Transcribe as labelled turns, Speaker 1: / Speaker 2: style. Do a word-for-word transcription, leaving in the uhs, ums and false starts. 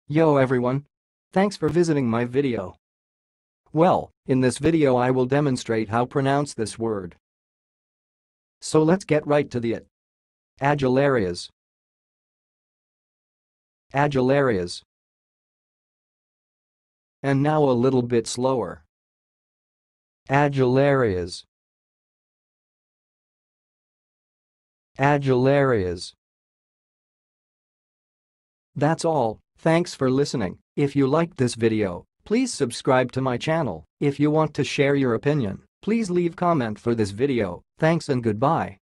Speaker 1: Yo everyone! Thanks for visiting my video. Well, in this video I will demonstrate how pronounce this word. So let's get right to the it. ADULARIAS. ADULARIAS. And now a little bit slower. ADULARIAS. ADULARIAS. That's all. Thanks for listening. If you liked this video, please subscribe to my channel. If you want to share your opinion, please leave comment for this video. Thanks and goodbye.